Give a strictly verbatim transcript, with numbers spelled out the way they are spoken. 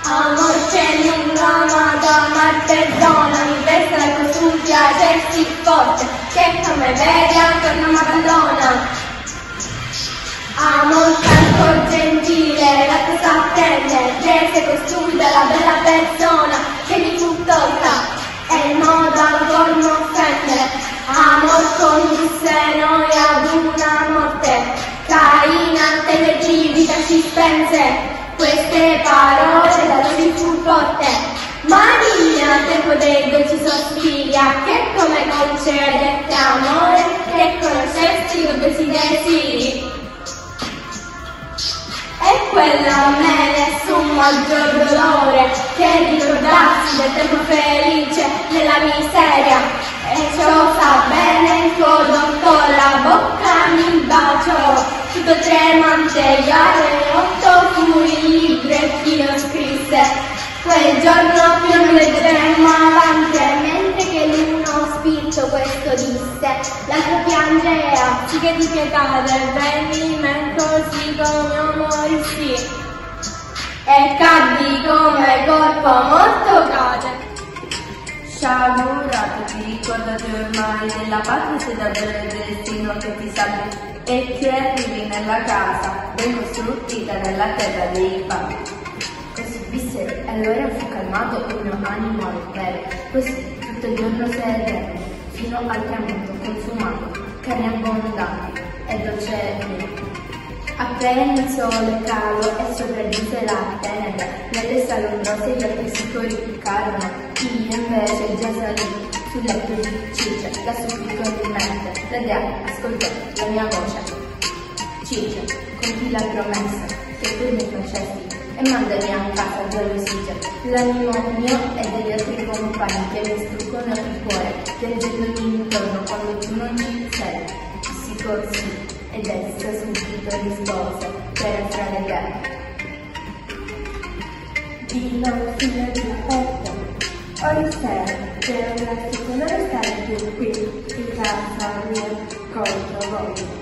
Amor c'è nulla ma da mar perdona, mi resta la costruzione a gesti forte, che come vedi ancora non mi abbandona. Amor tanto gentile, la cosa attende, che sei costruita la bella persona, che mi fu tolta, e il modo ancora non offende. Amor condusse noi ad una morte, Caina te vita ci spense, queste parole da noi fu forte. Maria, tempo dei dolci sospiri, che come concedette amore, che conoscesti con questi desideri. E quello a me nessun maggior dolore, che ricordarsi del tempo felice nella miseria. E ciò sa bene il tuo dottore, la bocca mi baciò, tutto tremante, gli otto fu il libro e chi lo scrisse. Quel giorno più non leggeremmo avanti, mentre che l'uno spirito questo disse, l'altro piangea, sì che di pietà del venimento così come io morissi, e caddi come corpo morto cade. Sciagurati, ricordati ormai della patria se davvero il destino che ti salvi e che arrivi nella casa ben costruita nella terra dei padri. Così disse e allora fu calmato il mio animo al bere, così tutto il giorno serve fino al tramonto consumato, carne abbondanti e dolce vino. Appena il sole calo e sopravvisse la tenebra, nelle sale ombrose gli altri si purificarono, io invece già salì sul letto di Circe, la supplicò in mente, la dea ascoltò la mia voce. Circe, compì la promessa che tu mi facesti e mandami a casa gelosiccia, l'animo mio e degli altri compagni che mi struccono il cuore, piangendogli intorno quando tu non ci sei. Si corsi ed essa subito rispose per entrare te. Dillo, signor perfetto, ora spero che non resti con non restare più qui in casa mia contro voi.